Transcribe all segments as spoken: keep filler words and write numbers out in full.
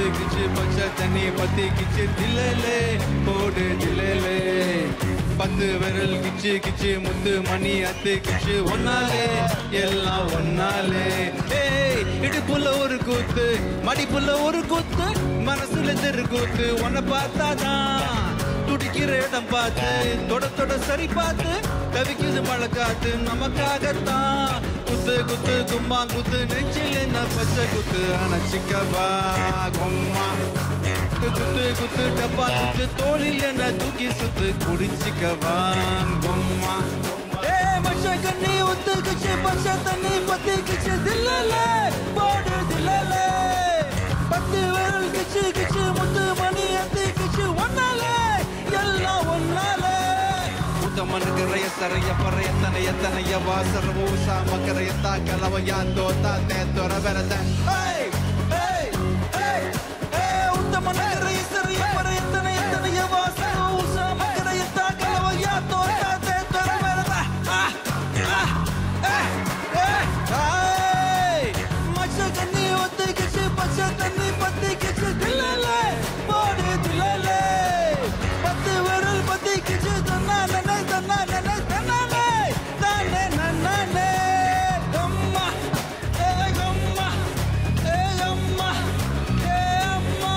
ஒத்துக்குச்சு பச்சை தண்ணி பத்திக்குச்சு தில்லே போடு தில்லே பத்து விரல் கிச்சு கிச்சு முத்து மணி அத்து கிச்சு ஒன்னாலே எல்லாம் ஒன்னாலே ஏய் இடுப்புல ஒரு கூத்து மடிப்புல ஒரு கூத்து மனசுல தெரு கூத்து உன்னை பார்த்தாதான் துடிக்கிற இடம் பார்த்து தொட தொட சரி பார்த்து தவிக்குது மழை காத்து நமக்காகத்தான் குத்து குத்து கும்மா குத்து நெஞ்சில் என்ன பச்சை குத்து அணைச்சிக்கவா கும்மா குத்து குத்து டப்பா குத்து தோளில் என்ன தூக்கி சுத்து குடிச்சிக்கவா கும்மா ஏ மச்ச கண்ணி ஒத்து கிச்சு பச்சை தண்ணி பத்தி கிச்சு தில்லே போடு தில்லே பத்து விரல் கிச்சு கிச்சு முத்து மணி அத்தி கிச்சு ஒன்னாலே எல்லாம் ஒன்னாலே உத்தமனுக்கு ரயசரைய பறையத்தனை எத்தனைய வாசர ஊசா மக்கரைய தாக்கலவ யாந்தோ தாத்தே தொர வரத ஏய் ஏய் ஏய் ஏய் உத்தமனுக்கு ரயசரைய பறையத்தனை எத்தனைய வாசர ஊசா மக்கரைய தாக்கலவ யாந்தோ தாத்தே தொர வரத ஆ ஆ ஏய் ஏய் மச்ச கண்ணி ஒத்து கிச்சு பச்சை தண்ணி பத்தி கிச்சு தில்லே போடு தில்லே பத்து விரல் பத்தி கிச்சு தன்னா நனை தன்னா நனை தன்னானே தானே நன்னானே அம்மா ஏ அம்மா ஏ அம்மா ஏ அம்மா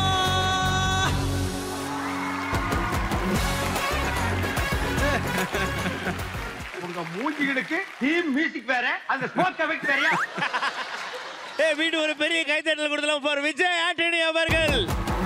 உங்க மூஞ்சிகளுக்கு டீம் மியூசிக் வேற அந்த ஸ்மோக் எஃபெக்ட் வேறயா? ஏ வீடு ஒரு பெரிய கைத்தட்டல் கொடுக்கலாம் ஃபார் விஜய் ஆண்டனி அவர்கள்.